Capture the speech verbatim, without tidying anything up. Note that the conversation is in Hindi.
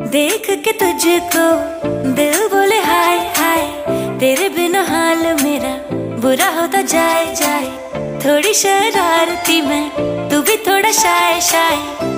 देख के तुझको दिल बोले हाय हाय, तेरे बिना हाल मेरा बुरा होता जाए जाए। थोड़ी शरारती मैं, तू भी थोड़ा शाय शाय।